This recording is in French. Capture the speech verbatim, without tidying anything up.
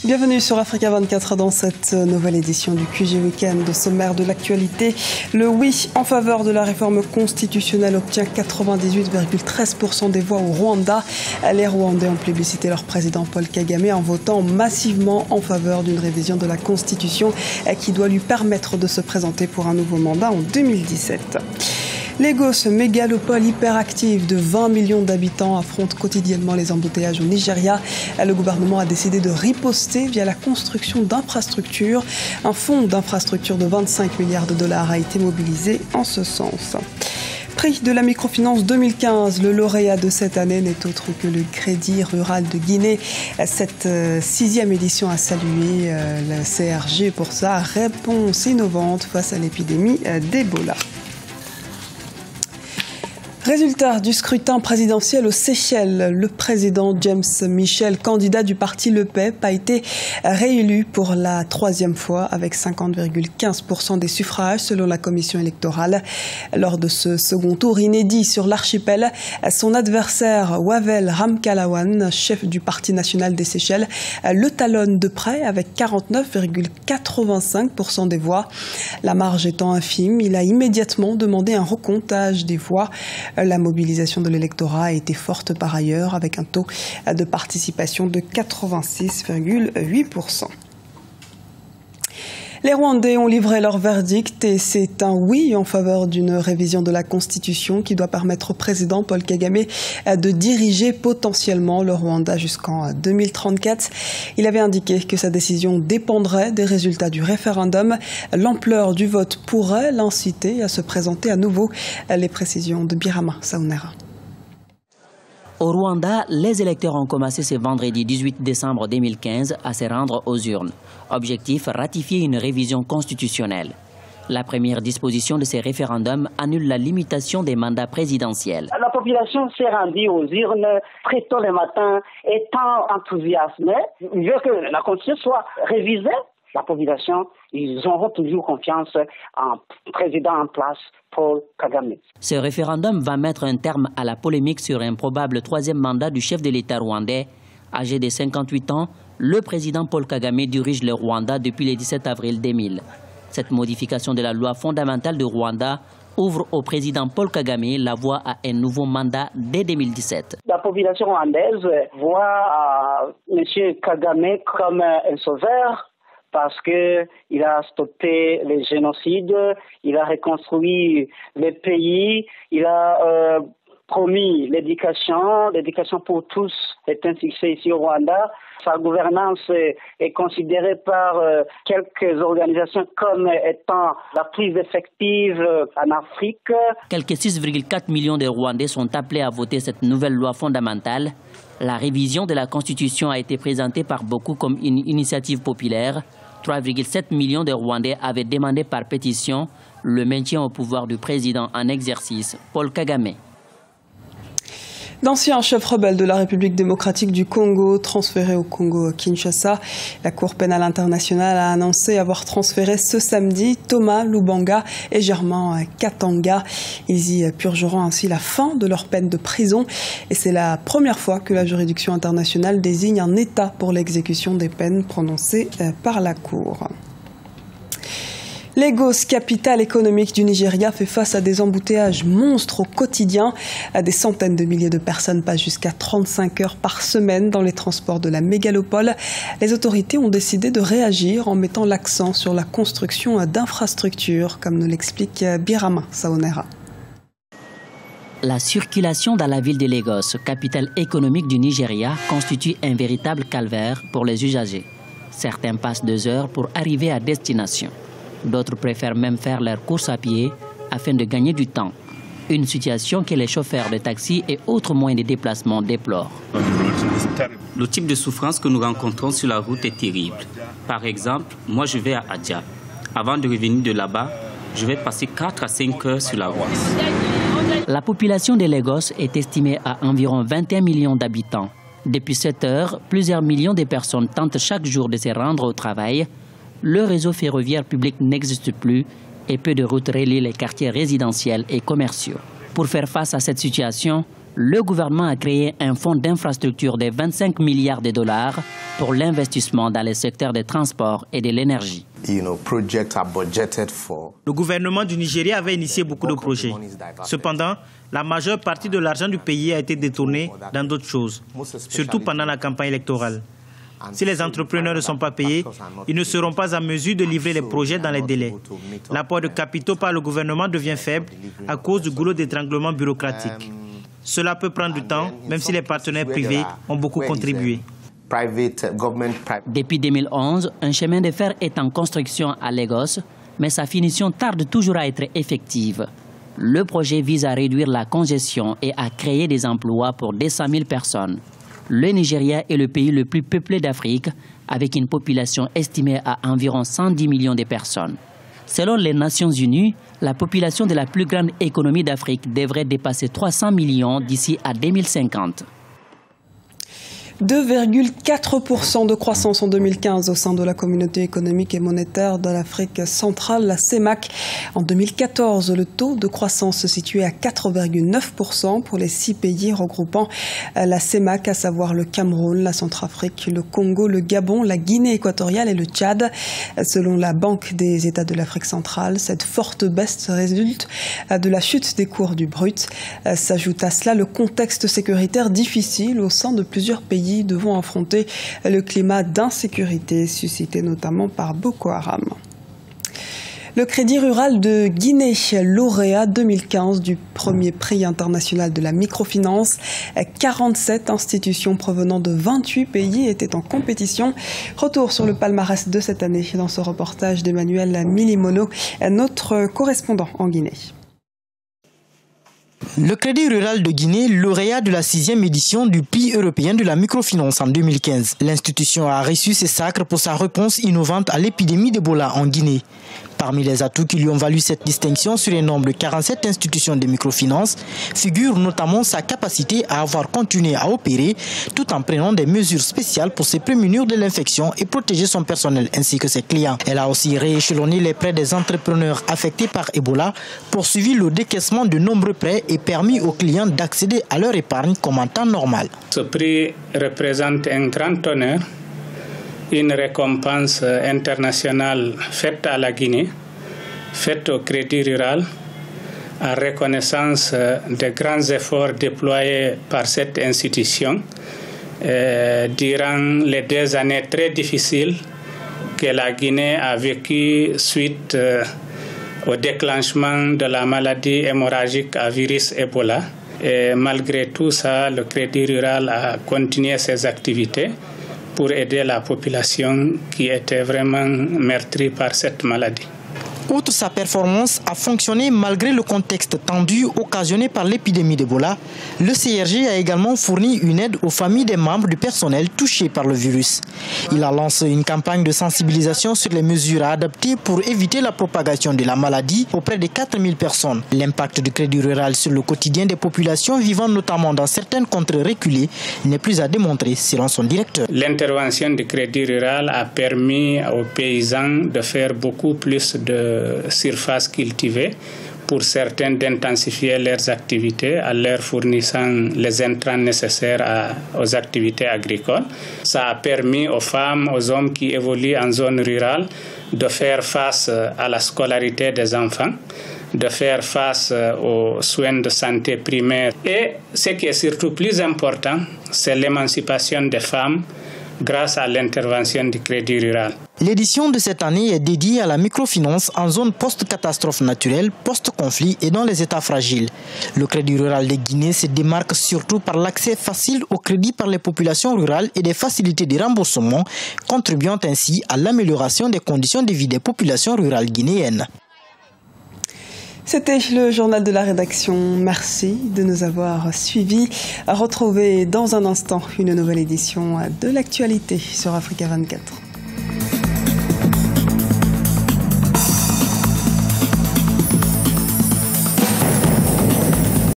Bienvenue sur Africa vingt-quatre dans cette nouvelle édition du Q G Week-end. Au sommaire de l'actualité, le oui en faveur de la réforme constitutionnelle obtient quatre-vingt-dix-huit virgule treize pour cent des voix au Rwanda. Les Rwandais ont plébiscité leur président Paul Kagame en votant massivement en faveur d'une révision de la Constitution qui doit lui permettre de se présenter pour un nouveau mandat en deux mille dix-sept. Lagos, mégalopole hyperactive de vingt millions d'habitants, affronte quotidiennement les embouteillages au Nigeria. Le gouvernement a décidé de riposter via la construction d'infrastructures. Un fonds d'infrastructures de vingt-cinq milliards de dollars a été mobilisé en ce sens. Prix de la microfinance deux mille quinze, le lauréat de cette année n'est autre que le Crédit Rural de Guinée. Cette sixième édition a salué la C R G pour sa réponse innovante face à l'épidémie d'Ebola. Résultat du scrutin présidentiel aux Seychelles. Le président James Michel, candidat du parti Le P E P, a été réélu pour la troisième fois avec cinquante virgule quinze pour cent des suffrages selon la commission électorale. Lors de ce second tour inédit sur l'archipel, son adversaire Wavel Ramkalawan, chef du Parti national des Seychelles, le talonne de près avec quarante-neuf virgule quatre-vingt-cinq pour cent des voix. La marge étant infime, il a immédiatement demandé un recomptage des voix. La mobilisation de l'électorat a été forte par ailleurs, avec un taux de participation de quatre-vingt-six virgule huit pour cent. Les Rwandais ont livré leur verdict et c'est un oui en faveur d'une révision de la Constitution qui doit permettre au président Paul Kagame de diriger potentiellement le Rwanda jusqu'en deux mille trente-quatre. Il avait indiqué que sa décision dépendrait des résultats du référendum. L'ampleur du vote pourrait l'inciter à se présenter à nouveau. Les précisions de Birama Saounera. Au Rwanda, les électeurs ont commencé ce vendredi dix-huit décembre deux mille quinze à se rendre aux urnes. Objectif, ratifier une révision constitutionnelle. La première disposition de ces référendums annule la limitation des mandats présidentiels. La population s'est rendue aux urnes très tôt le matin, étant enthousiasmée. Il veut que la Constitution soit révisée. La population, ils auront toujours confiance en président en place, Paul Kagame. Ce référendum va mettre un terme à la polémique sur un probable troisième mandat du chef de l'État rwandais. Âgé de cinquante-huit ans, le président Paul Kagame dirige le Rwanda depuis le dix-sept avril deux mille. Cette modification de la loi fondamentale du Rwanda ouvre au président Paul Kagame la voie à un nouveau mandat dès deux mille dix-sept. La population rwandaise voit euh, M. Kagame comme un sauveur, parce qu'il a stoppé les génocides, il a reconstruit le pays, il a euh, promis l'éducation, l'éducation pour tous est un succès ici au Rwanda. Sa gouvernance est considérée par euh, quelques organisations comme étant la plus effective en Afrique. Quelques six virgule quatre millions de Rwandais sont appelés à voter cette nouvelle loi fondamentale. La révision de la Constitution a été présentée par beaucoup comme une initiative populaire. trois virgule sept millions de Rwandais avaient demandé par pétition le maintien au pouvoir du président en exercice, Paul Kagame. D'anciens chefs rebelles de la République démocratique du Congo transférés au Congo-Kinshasa. La Cour pénale internationale a annoncé avoir transféré ce samedi Thomas Lubanga et Germain Katanga. Ils y purgeront ainsi la fin de leur peine de prison. Et c'est la première fois que la juridiction internationale désigne un État pour l'exécution des peines prononcées par la Cour. Lagos, capitale économique du Nigeria, fait face à des embouteillages monstres au quotidien. Des centaines de milliers de personnes passent jusqu'à trente-cinq heures par semaine dans les transports de la mégalopole. Les autorités ont décidé de réagir en mettant l'accent sur la construction d'infrastructures, comme nous l'explique Birama Saounera. La circulation dans la ville de Lagos, capitale économique du Nigeria, constitue un véritable calvaire pour les usagers. Certains passent deux heures pour arriver à destination. D'autres préfèrent même faire leur course à pied afin de gagner du temps. Une situation que les chauffeurs de taxi et autres moyens de déplacement déplorent. Le type de souffrance que nous rencontrons sur la route est terrible. Par exemple, moi je vais à Adja. Avant de revenir de là-bas, je vais passer quatre à cinq heures sur la route. La population de Lagos est estimée à environ vingt et un millions d'habitants. Depuis sept heures, plusieurs millions de personnes tentent chaque jour de se rendre au travail. Le réseau ferroviaire public n'existe plus et peu de routes relient les quartiers résidentiels et commerciaux. Pour faire face à cette situation, Le gouvernement a créé un fonds d'infrastructure de vingt-cinq milliards de dollars pour l'investissement dans les secteurs des transports et de l'énergie. Le gouvernement du Nigeria avait initié beaucoup de projets. Cependant, la majeure partie de l'argent du pays a été détournée dans d'autres choses, surtout pendant la campagne électorale. Si les entrepreneurs ne sont pas payés, ils ne seront pas en mesure de livrer les projets dans les délais. L'apport de capitaux par le gouvernement devient faible à cause du goulot d'étranglement bureaucratique. Cela peut prendre du temps, même si les partenaires privés ont beaucoup contribué. Depuis deux mille onze, un chemin de fer est en construction à Lagos, mais sa finition tarde toujours à être effective. Le projet vise à réduire la congestion et à créer des emplois pour deux cent mille personnes. Le Nigeria est le pays le plus peuplé d'Afrique, avec une population estimée à environ cent dix millions de personnes. Selon les Nations Unies, la population de la plus grande économie d'Afrique devrait dépasser trois cents millions d'ici à deux mille cinquante. deux virgule quatre pour cent de croissance en deux mille quinze au sein de la communauté économique et monétaire de l'Afrique centrale, la CEMAC. En deux mille quatorze, le taux de croissance se situait à quatre virgule neuf pour cent pour les six pays regroupant la CEMAC, à savoir le Cameroun, la Centrafrique, le Congo, le Gabon, la Guinée équatoriale et le Tchad. Selon la Banque des États de l'Afrique centrale, cette forte baisse résulte de la chute des cours du brut. S'ajoute à cela le contexte sécuritaire difficile au sein de plusieurs pays devant affronter le climat d'insécurité suscité notamment par Boko Haram. Le Crédit Rural de Guinée, lauréat deux mille quinze du premier prix international de la microfinance. quarante-sept institutions provenant de vingt-huit pays étaient en compétition. Retour sur le palmarès de cette année dans ce reportage d'Emmanuel Milimono, notre correspondant en Guinée. Le Crédit Rural de Guinée, lauréat de la sixième édition du prix européen de la microfinance en deux mille quinze. L'institution a reçu ses sacres pour sa réponse innovante à l'épidémie d'Ebola en Guinée. Parmi les atouts qui lui ont valu cette distinction sur un nombre de quarante-sept institutions de microfinance, figure notamment sa capacité à avoir continué à opérer tout en prenant des mesures spéciales pour se prémunir de l'infection et protéger son personnel ainsi que ses clients. Elle a aussi rééchelonné les prêts des entrepreneurs affectés par Ebola, poursuivi le décaissement de nombreux prêts et permis aux clients d'accéder à leur épargne comme en temps normal. Ce prix représente un grand honneur, une récompense internationale faite à la Guinée, faite au Crédit Rural, en reconnaissance des grands efforts déployés par cette institution euh, durant les deux années très difficiles que la Guinée a vécues suite euh, au déclenchement de la maladie hémorragique à virus Ebola. Et malgré tout ça, le Crédit Rural a continué ses activités pour aider la population qui était vraiment meurtrie par cette maladie. Outre sa performance a fonctionné malgré le contexte tendu occasionné par l'épidémie d'Ebola, le C R G a également fourni une aide aux familles des membres du personnel touchés par le virus. Il a lancé une campagne de sensibilisation sur les mesures à adopter pour éviter la propagation de la maladie auprès de quatre mille personnes. L'impact du Crédit Rural sur le quotidien des populations vivant notamment dans certaines contrées reculées n'est plus à démontrer selon son directeur. L'intervention du Crédit Rural a permis aux paysans de faire beaucoup plus de surfaces cultivées, pour certains d'intensifier leurs activités en leur fournissant les intrants nécessaires à, aux activités agricoles. Ça a permis aux femmes, aux hommes qui évoluent en zone rurale de faire face à la scolarité des enfants, de faire face aux soins de santé primaires. Et ce qui est surtout plus important, c'est l'émancipation des femmes grâce à l'intervention du Crédit Rural. L'édition de cette année est dédiée à la microfinance en zone post-catastrophe naturelle, post-conflit et dans les états fragiles. Le Crédit Rural de Guinée se démarque surtout par l'accès facile au crédit par les populations rurales et des facilités de remboursement, contribuant ainsi à l'amélioration des conditions de vie des populations rurales guinéennes. C'était le journal de la rédaction. Merci de nous avoir suivis. À retrouver dans un instant une nouvelle édition de l'actualité sur Africa vingt-quatre.